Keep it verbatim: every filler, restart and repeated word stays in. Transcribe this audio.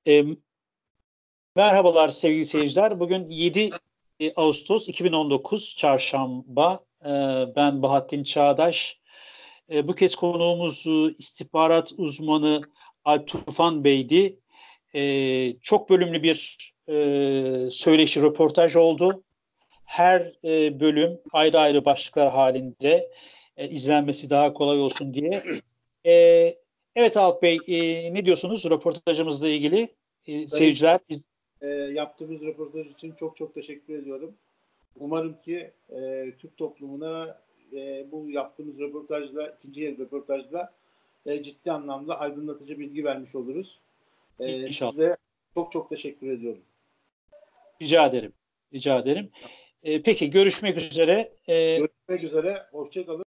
E, merhabalar sevgili seyirciler. Bugün yedi Ağustos iki bin on dokuz Çarşamba. E, ben Bahattin Çağdaş. E, bu kez konuğumuz e, istihbarat uzmanı Alp Tufan Bey'di. E, çok bölümlü bir e, söyleşi, röportaj oldu. Her e, bölüm ayrı ayrı başlıklar halinde e, izlenmesi daha kolay olsun diye. E, evet Alp Bey, e, ne diyorsunuz röportajımızla ilgili? E, Sayın seyirciler biz e, yaptığımız röportaj için çok çok teşekkür ediyorum. Umarım ki e, Türk toplumuna e, bu yaptığımız röportajla, ikinci el röportajla e, ciddi anlamda aydınlatıcı bilgi vermiş oluruz. E, inşallah. size çok çok teşekkür ediyorum. Rica ederim. Rica ederim. E, peki görüşmek üzere. E, Görüşmek üzere, hoşça kalın.